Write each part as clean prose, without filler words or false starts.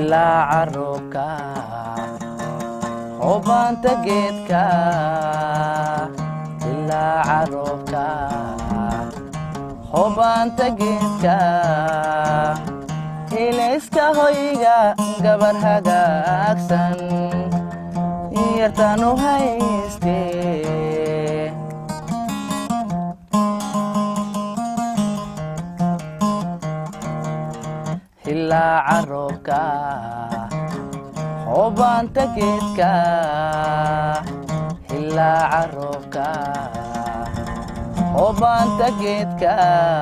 hilaaca roobka hoobanta geedka hilaaca roobka hoobanta geedka ilayska hoyga gabar hagaagsan yartaan u haystee hilaaca roobka hoobanta geedka hilaaca roobka hoobanta geedka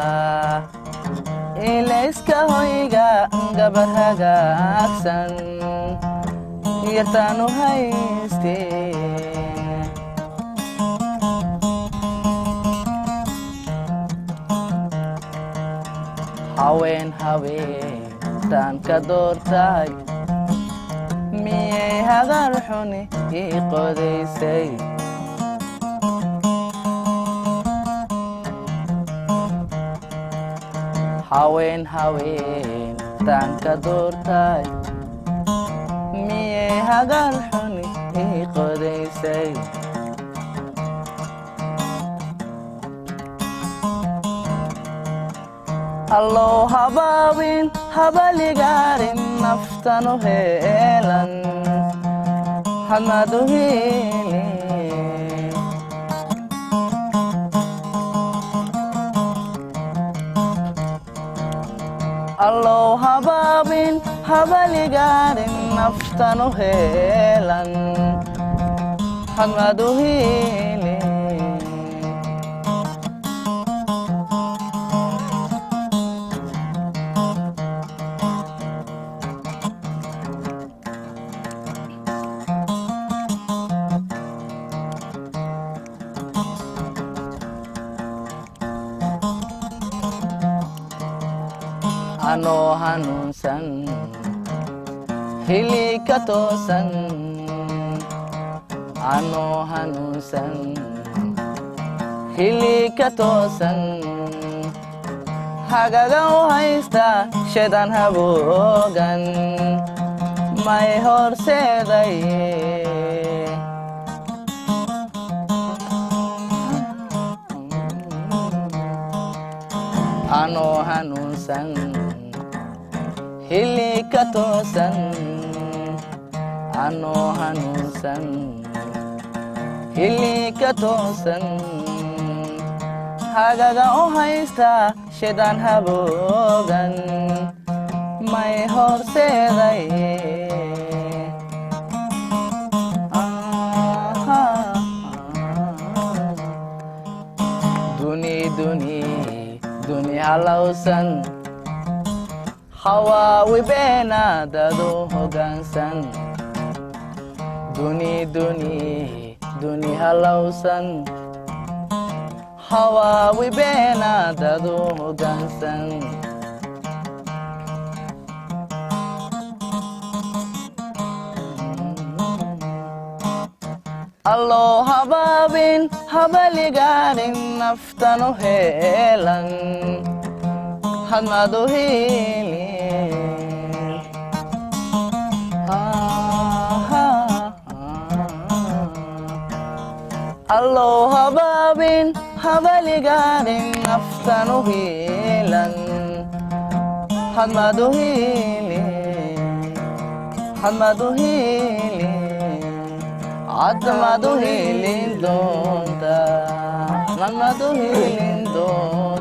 ilayska hoyga gabar hagaagsan yartaan u haystee haween haweentaan ka doortay miyay hadal xuni ii qodaysay haween haweentaan ka doortay miyay hadal xuni ii qodaysay allow habaabin habaligaarin naftanu heelan hadmadu hiilin allow habaabin habaligaarin naftanu heelan hadmadu hiilin anoo hanuunsan hili ka toosan anoo hanuunsan hili ka toosan hagaga u haysta sheedan haboogan may horseeday anoo hanuunsan hili ka toosan anoo hanuunsan hili ka toosan hagaga u haysta sheedan haboogan may horseeday duni halowsan hawaawi beenaadadu hoggaansan duni halowsan hawaawi beenaadadu hoggaansan allow habaabin habaligaarin naftanu heelan hadmadu hiilin allow habaabin habaligaarin naftanu hiilan hadmadu hiilin hadmadu hiilin cadmadu hiilin doonta nadmadu hiilin doonta